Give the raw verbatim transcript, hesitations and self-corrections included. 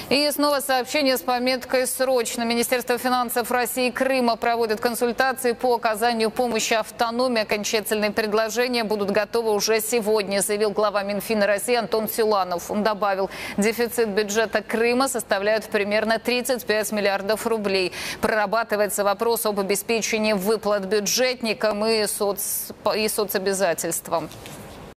И снова сообщение с пометкой «Срочно». Министерство финансов России и Крыма проводит консультации по оказанию помощи автономии. Окончательные предложения будут готовы уже сегодня, заявил глава Минфина России Антон Силанов. Он добавил, дефицит бюджета Крыма составляет примерно тридцать пять миллиардов рублей. Прорабатывается вопрос об обеспечении выплат бюджетникам и, соц... и соцобязательствам.